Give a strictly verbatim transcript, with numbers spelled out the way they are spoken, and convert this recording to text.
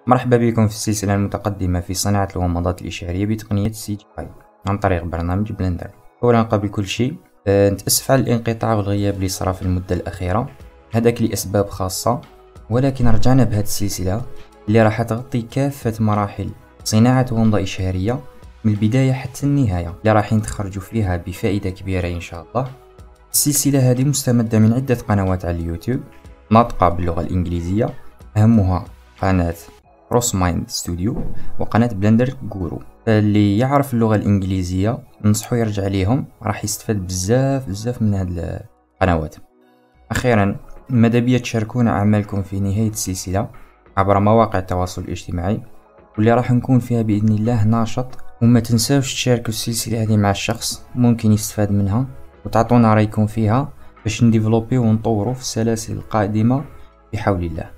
مرحبا بكم في السلسلة المتقدمة في صناعة الومضات الإشعارية بتقنية سي جي آي عن طريق برنامج بلندر. أولا قبل كل شيء أه نتأسف على الانقطاع والغياب اللي صرا في المدة الأخيرة، هذاك لأسباب خاصة، ولكن رجعنا بهذه السلسلة اللي راح تغطي كافة مراحل صناعة ومضة إشعارية من البداية حتى النهاية، اللي راح نتخرجوا فيها بفائدة كبيرة إن شاء الله. السلسلة هذه مستمدة من عدة قنوات على اليوتيوب ناطقة باللغة الإنجليزية، أهمها قناة كروس مايند ستوديو وقناة بلندر جورو. اللي يعرف اللغة الإنجليزية ننصحو يرجع ليهم، راح يستفاد بزاف بزاف من هاد القنوات. أخيرا ماذا بيا تشاركونا أعمالكم في نهاية السلسلة عبر مواقع التواصل الاجتماعي، واللي راح نكون فيها بإذن الله ناشط. وما تنساوش تشاركوا السلسلة هذه مع الشخص ممكن يستفاد منها، وتعطونا رأيكم فيها باش نديفلوبي ونطوروا في السلاسل القادمة بحول الله.